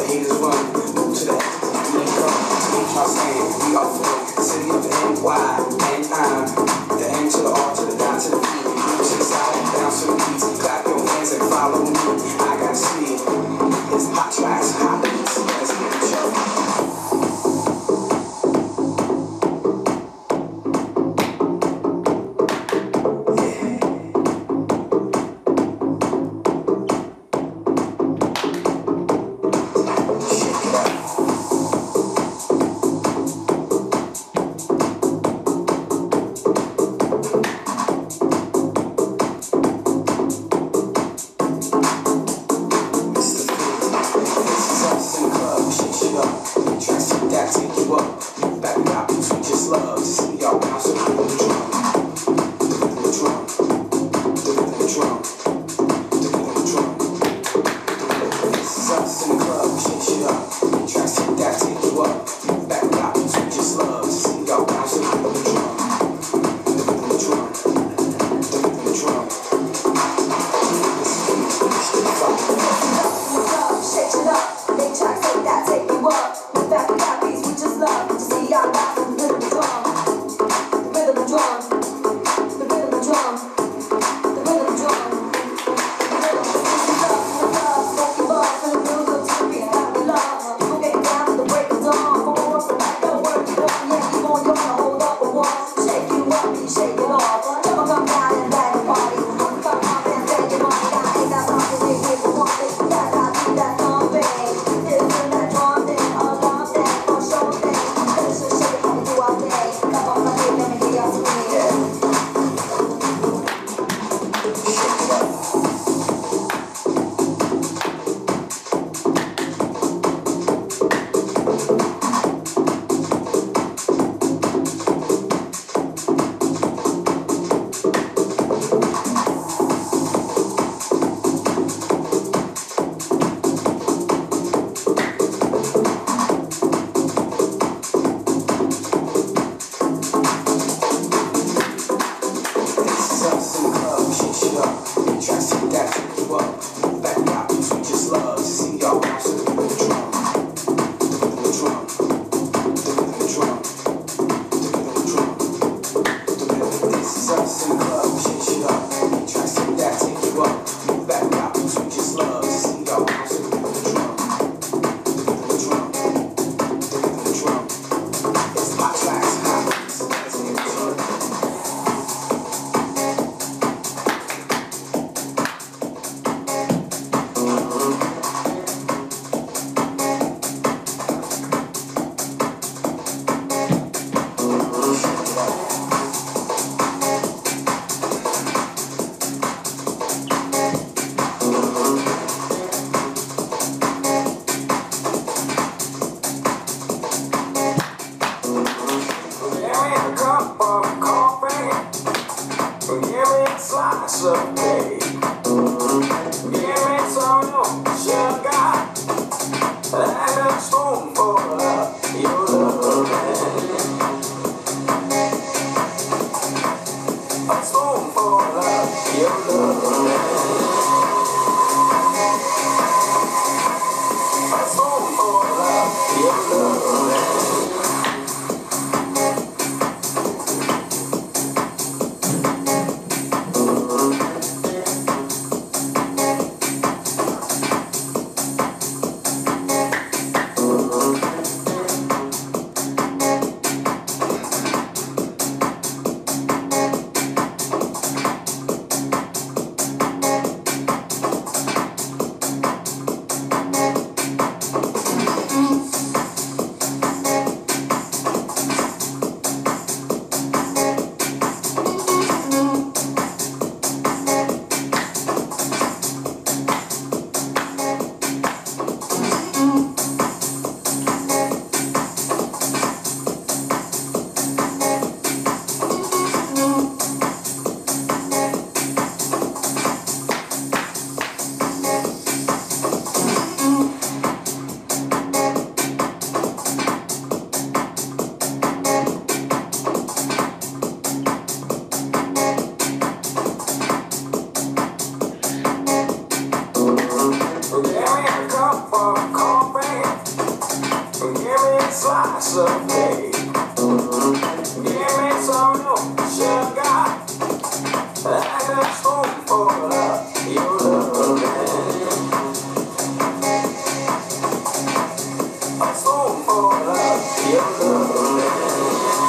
haters run. Move to the edge, we ain't come. Ain't y'all saying we are free. City of the NY, and I'm the N to the R to the down to the P. Move to the side and bounce to the beats. Clap your hands and follow me. I gotta see it. It's hot tracks, hot beats. Let's get each other. someday. Give me some sugar. I got home for love, your love. A home for love, your love.